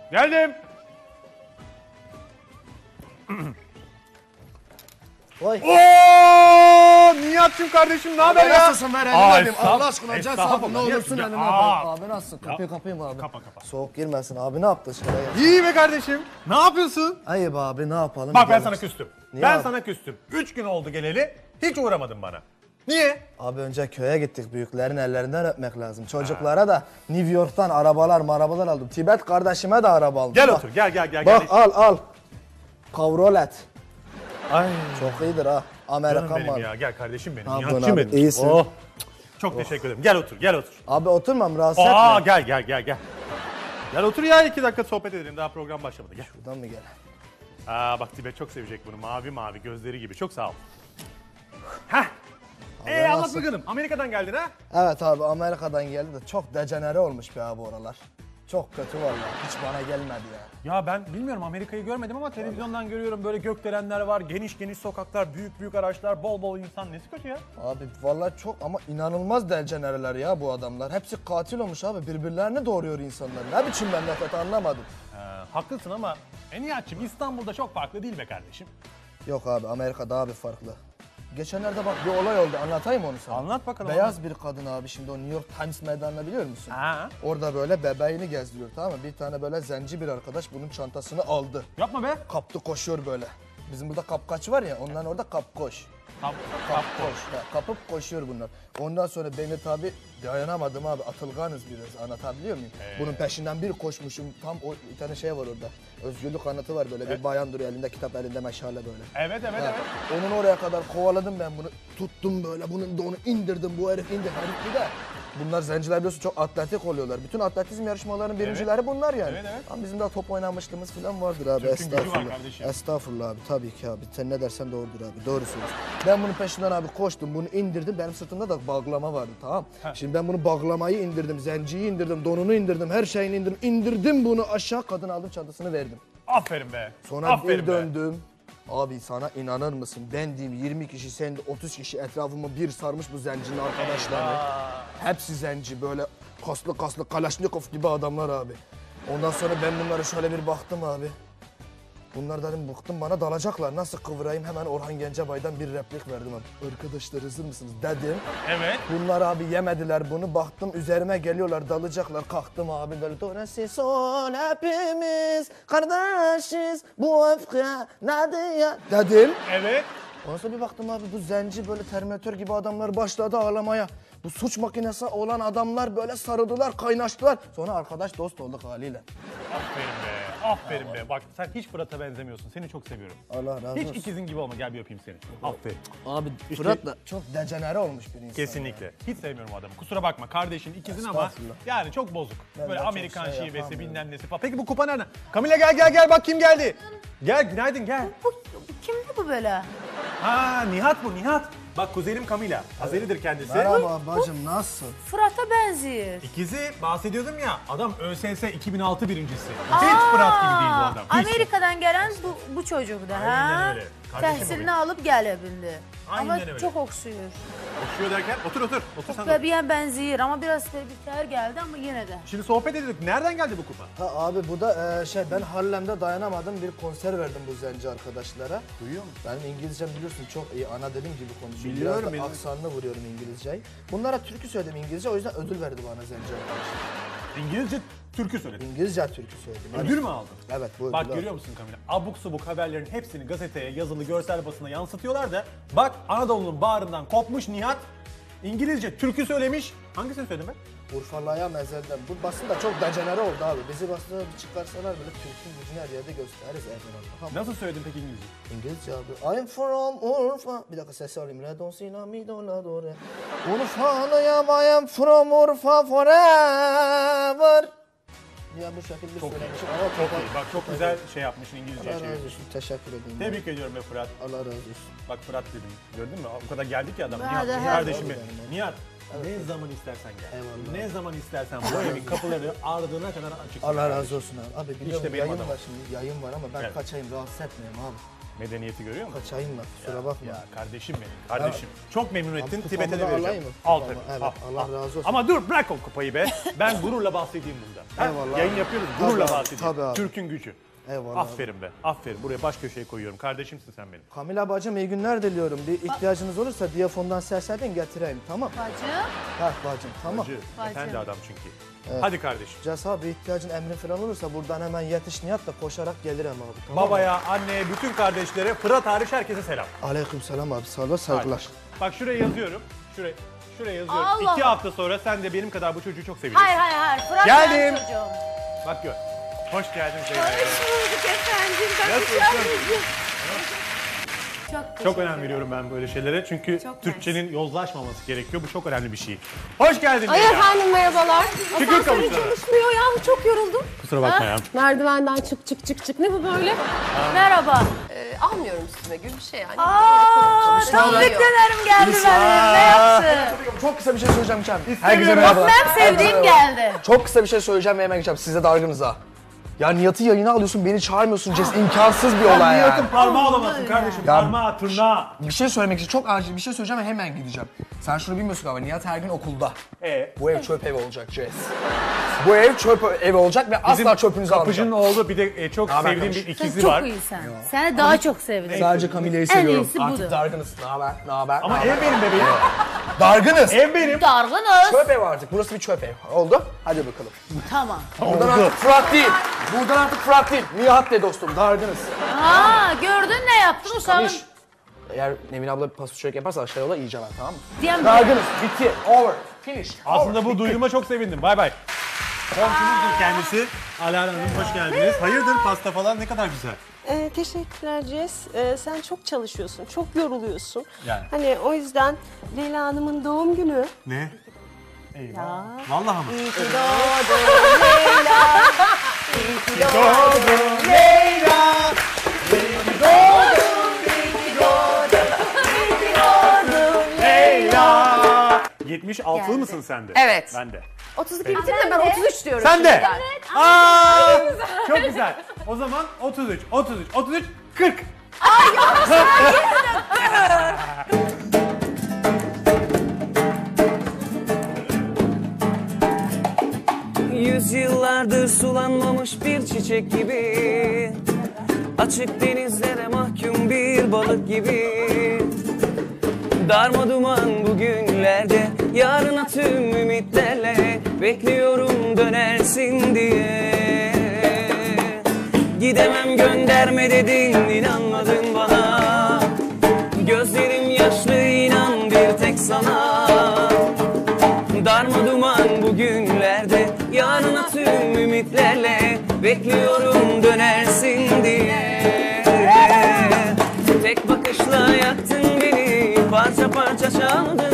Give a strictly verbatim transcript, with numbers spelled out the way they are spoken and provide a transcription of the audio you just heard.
Geldim. Vay. Ooo Nihat'cığım kardeşim ne haber ya? Nasılsın ben elini Allah aşkına Can estağfurullah. abi ne olursun Ya, elini aa. abi. Abi nasılsın? Kapıyı kapayım abi. Kapa kapa. Soğuk girmesin abi ne yaptın şuraya? İyi be kardeşim. Ne yapıyorsun? Ayıp abi ne yapalım? Bak ben Gidelim. sana küstüm. Niye ben abi? sana küstüm. Üç gün oldu geleli. Hiç uğramadın bana. Niye? Abi önce köye gittik büyüklerin ellerinden öpmek lazım. Çocuklara da New York'tan arabalar marabalar aldım. Tibet kardeşime de araba aldım. Gel Bak. otur gel gel gel. Bak gel. al al. Kavrolet. Ay. Çok iyidir ha. Canım Amerikan benim malı. ya. Gel kardeşim benim. Ne yapıyorsun Nihat'cığım abi? benim. İyisin. Oh. Çok teşekkür ederim. Gel otur gel otur. Abi oturmam rahatsız Aa etme. gel gel gel gel. Gel otur ya iki dakika sohbet edelim. Daha program başlamadı. Gel. Buradan mı gel? Aa bak Tibet çok sevecek bunu. Mavi mavi gözleri gibi. Çok sağ ol. Heh. Abi Ee anlat nasıl? bakalım. Amerika'dan geldin ha? Evet abi Amerika'dan geldi de çok dejenere olmuş bir abi oralar. Çok kötü vallahi. Hiç bana gelmedi ya. Ya ben bilmiyorum Amerika'yı görmedim ama televizyondan görüyorum böyle gökdelenler var, geniş geniş sokaklar, büyük büyük araçlar, bol bol insan. Nesi kötü ya? Abi vallahi çok ama inanılmaz dejenereler ya bu adamlar. Hepsi katil olmuş abi. Birbirlerini doğuruyor insanlar. Ne biçim memleket anlamadım. Ee, haklısın ama e Nihat'cığım İstanbul'da çok farklı değil be kardeşim. Yok abi Amerika daha bir farklı. Geçenlerde bak bir olay oldu anlatayım onu sana. Anlat bakalım. Beyaz bir kadın abi şimdi o New York Times meydanını biliyor musun? Ha? Orada böyle bebeğini gezdiriyor tamam mı? Bir tane böyle zenci bir arkadaş bunun çantasını aldı. Yapma be. Kaptı koşuyor böyle. Bizim burada kapkaç var ya ondan orada kapkoş. Kap, Kap koş. Ya, kapıp koşuyor bunlar. Ondan sonra beni tabi dayanamadım abi. Atılganız biraz. Anlatabiliyor muyum? Ee. Bunun peşinden bir koşmuşum. Tam o bir tane şey var orada. Özgürlük anıtı var böyle. Bir bayan duruyor elinde kitap elinde meşale böyle. Evet evet Ha, evet. Onun oraya kadar kovaladım ben bunu. Tuttum böyle. Bunun da onu indirdim. Bu herif indi. Herif bir de. Bunlar zenciler biliyorsun çok atletik oluyorlar. Bütün atletizm yarışmalarının birincileri bunlar yani. Evet, evet. Ama bizim de top oynamışlığımız falan vardır abi. Türk'ün gücü var Estağfurullah. kardeşim. Estağfurullah abi tabii ki abi. Sen ne dersen doğrudur abi. Doğru söylüyorsun. Ben bunun peşinden abi koştum. Bunu indirdim. Benim sırtımda da bağlama vardı tamam. Ha. Şimdi ben bunu bağlamayı indirdim. Zenciyi indirdim. Donunu indirdim. Her şeyini indirdim. İndirdim bunu aşağı. Kadın aldım çantasını verdim. Aferin be. Sonra Aferin bir be. döndüm. Abi sana inanır mısın? Ben diyeyim yirmi kişi, sen de otuz kişi etrafımı bir sarmış bu zencinin arkadaşları. Hepsi zenci böyle kaslı kaslı Kalaşnikov gibi adamlar abi. Ondan sonra ben bunlara şöyle bir baktım abi. Bunlar dedim bıktım bana dalacaklar. Nasıl kıvırayım hemen Orhan Gencebay'dan bir replik verdim abi. Arkadaşlar hazır mısınız dedim. Evet. Bunlar abi yemediler bunu. Baktım üzerime geliyorlar dalacaklar. Kalktım abi böyle. Dorası sol hepimiz kardeşiz bu öfke nedir ya dedim. Evet. Ondan sonra bir baktım abi bu zenci böyle Terminator gibi adamlar başladı ağlamaya. Bu suç makinesi olan adamlar böyle sarıldılar, kaynaştılar. Sonra arkadaş dost olduk haliyle. Aferin be. Aferin be. Bak sen hiç Fırat'a benzemiyorsun. Seni çok seviyorum. Allah razı olsun. Hiç ikizin gibi olma. Gel bir öpeyim seni. Aferin. Abi İşte- Fırat da çok dejenere olmuş bir insan. Kesinlikle. Hiç sevmiyorum o adamı. Kusura bakma kardeşin ikizin ama Estağfurullah. yani çok bozuk. Ben Böyle de çok Amerikan şey şivesi yapamıyorum. bilmem nesi falan. Peki bu kupa nerede? Kamila gel gel gel bak kim geldi. Gel günaydın gel. Bu, kimdi bu böyle? Ha Nihat bu Nihat. Bak kuzenim Kamila. Azeridir kendisi. Merhaba bacım nasılsın? Fırat'a benziyor. İkizi bahsediyordum ya adam ÖSS iki bin altı birincisi. Hiç Fırat gibi değil bu adam. Hiç. Amerika'dan gelen bu, bu çocuk da Aynen ha. öyle. Kardeşim Tahsilini alıp gelebildi. Aynen ama öyle. çok oksuyor. Koşuyor derken otur otur. Otur sen de. Bebeğen benziyor ama biraz tebrikler geldi ama yine de. Şimdi sohbet ediyorduk. Nereden geldi bu kupa? Ha abi bu da e, şey ben Harlem'de dayanamadım bir konser verdim bu zenci arkadaşlara. Duyuyor musun? Benim İngilizcem biliyorsun çok iyi ana dilim gibi konuşuyorum. Biliyorum, Biraz da benim- aksanlı vuruyorum İngilizceyi. Bunlara türkü söyledim İngilizce o yüzden ödül verdi bana zenci arkadaşlar. İngilizce türkü söyledin. İngilizce türkü söyledim. Evet. Ödül mü aldın? Evet bu ödülü Bak aldım. görüyor musun Kamila? Abuk subuk haberlerin hepsini gazeteye, yazılı, görsel basına yansıtıyorlar da bak Anadolu'nun bağrından kopmuş Nihat İngilizce türkü söylemiş. Hangisini söyledin ben? Urfalı'ya mezelden. Bu basın da çok dejenere oldu abi. Bizi basına bir çıkarsalar böyle Türk'ün gücünü her yerde gösteririz Erdoğan'da. Tamam. Nasıl söyledin peki İngilizce? İngilizce abi. I'm from Urfa. Bir dakika ses alayım. Redon sinami donadore. Urfalıyım I am from Urfa forever. Ya bu şekilde Çok iyi. söylemişim ama Çok iyi. Bak çok güzel şey yapmışsın İngilizce Allah razı çevirmiş. olsun. Teşekkür ederim. Tebrik ediyorum be Fırat. Allah razı olsun. Bak Fırat dedim. Gördün mü? O kadar geldik ya adam. Ben Nihat, de Nihat her- kardeşim benim. Evet. Nihat ne zaman istersen gel. Eyvallah. Ne zaman istersen bu evin kapıları ardına kadar açık. Allah razı olsun abi. Abi biliyorum İşte benim yayın adamım. var şimdi. Yayın var ama ben Evet. kaçayım rahatsız etmeyeyim abi. Medeniyeti görüyor musun? Kaçayım ben, kusura bakma. Ya kardeşim benim, kardeşim. Çok memnun ettin, Abi, Tibet'e de kupamı da vereceğim. alayım mı? Al Kupamı, tabii. evet, al, Allah al. razı olsun. Ama dur bırak o kupayı be. Ben gururla bahsedeyim bundan. Ha? Eyvallah Yayın abi. yapıyoruz, Tabii gururla abi, bahsedeyim. tabii abi. Türk'ün gücü. Eyvallah abi. Aferin be, aferin. Buraya baş köşeye koyuyorum. Kardeşimsin sen benim. Kamila bacım iyi günler diliyorum. Bir ihtiyacınız olursa diyafondan seslerden getireyim, tamam? Bacım. Ha bacım, tamam. Acı, Bacım. efendi adam çünkü. Hadi kardeşim. Cesa bir ihtiyacın emrin falan olursa buradan hemen yetiş Nihat da koşarak gelirim abi. Tamam mı? Babaya, anneye, bütün kardeşlere, Fırat hariç herkese selam. Aleykümselam abi, sağ ol, saygılar. Bak şuraya yazıyorum. Şuraya, şuraya yazıyorum. Allah İki Allah. hafta sonra sen de benim kadar bu çocuğu çok seveceksin. Hayır hayır hayır. Fırat Geldim. benim çocuğum. Bak gör. Hoş geldin Zeynep. bulduk efendim. Nasılsın? Çok, Çok önem veriyorum ben böyle şeylere çünkü Çok Türkçenin yozlaşmaması gerekiyor. Bu çok önemli bir şey. Hoş geldin Ay Leyla. efendim merhabalar. Şükür Asansörüm kavuşlara. çalışmıyor ya, çok yoruldum. Kusura bakma ya. Merdivenden çık çık çık çık. Ne bu böyle? Merhaba. Ee, almıyorum üstüme gibi bir şey yani. Aa, tam beklelerim geldi benim. Ne yaptın? Çok kısa bir şey söyleyeceğim Kem. Herkese İstemiyorum. merhabalar. Ben sevdiğim geldi. Çok kısa bir şey söyleyeceğim ve hemen geçeceğim. Size dargınız ha. Ya Nihat'ı yayına alıyorsun, beni çağırmıyorsun. Ces imkansız bir olay yani. Nihat'ın parmağı alamazsın kardeşim. Ya- Parmağı, tırnağı. Bir şey söylemek için çok acil bir şey söyleyeceğim ve hemen gideceğim. Sen şunu bilmiyorsun galiba, Nihat her gün okulda. Ee, Bu ev çöp evi olacak Ces. Bu ev çöp evi olacak ve asla çöpünüzü kapıcının almayacağım. oğlu bir de e, çok Haber sevdiğim bir kardeşim. Sen ikizi çok var. iyisin. Seni daha çok sevdim. Sadece Kamile'yi En seviyorum. iyisi Artık budur. dargınız. Ne haber? Ne haber? Ama ne ev haber? benim bebeğim. Dargınız. Ev benim. Dargınız. Çöp ev artık. Burası bir çöp ev. Oldu? Hadi bakalım. Tamam. Buradan artık Fırat değil. Buradan artık Fırat değil. Nihat de dostum. Dargınız. Aa, gördün ne yaptın Uşağım? Kamiş. Eğer Nevin abla bir pasta çörek yaparsa aşağıya yola yiyeceğim ben, tamam mı? Diyem Dargınız. Bitti. Over. Finish. Aslında Over. bu duyduğuma çok sevindim. Bay bay. Komşumuzdur kendisi. Alara Hanım hoş geldiniz. Hayırdır pasta falan ne kadar güzel. Ee, teşekkürler Jess. Ee, sen çok çalışıyorsun, çok yoruluyorsun. Yani. Hani o yüzden Leyla Hanım'ın doğum günü. Ne? Eyvah. Vallahi mı? İyi ki doğdun Leyla. İyi ki doğdun Leyla. Leyla. yetmiş altılı mısın sen de? Evet. Ben de. otuz iki bitirin de ben otuz üç diyorum. Sen de. şimdiden. Aa, çok güzel. O zaman otuz üç, otuz üç, otuz üç, kırk. Yüzyıllardır sulanmamış bir çiçek gibi, açık denizlere mahkum bir balık gibi. Darma duman bugünlerde, yarına tüm ümitlerle bekliyorum dönersin diye. Gidemem gönderme dedin, inanmadın bana. Gözlerim yaşlı, inan bir tek sana. Darma duman bugünlerde, yarına tüm ümitlerle bekliyorum dönersin diye. Tek bakışla yaktın beni, parça parça çaldın.